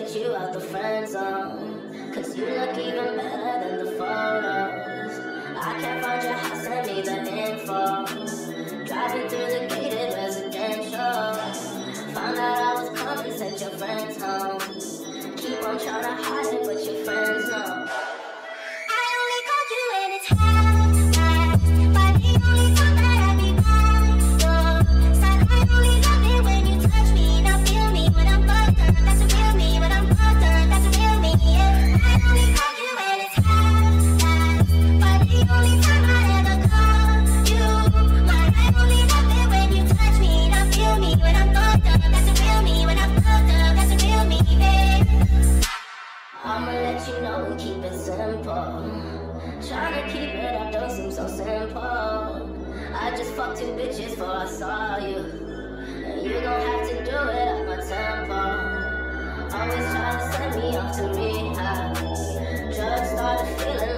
get you out the friend zone, cause you look even better than the photos. I can't find your house, send me the info. Driving through the gated residential, found out I was coming, sent your friends home. Keep on trying to hide it, but your friends know. I only called you when it's hot, but the only time that I be back. So, said I only love it when you touch me. Now feel me when I'm fucked up, that's a real me. When I'm fucked up, that's a real me, yeah. I only call you when it's hot, but the only time I ever call you. Like I only love it when you touch me. Now feel me when I'm fucked up, that's a real me. When I'm fucked up, that's a real me, yeah. I'ma let you know we keep it simple. Tryna keep it up don't seem so simple. I just fucked 2 bitches before I saw you, and you gon' have to do it at my tempo. Always try to send me off to rehab. Drugs started feeling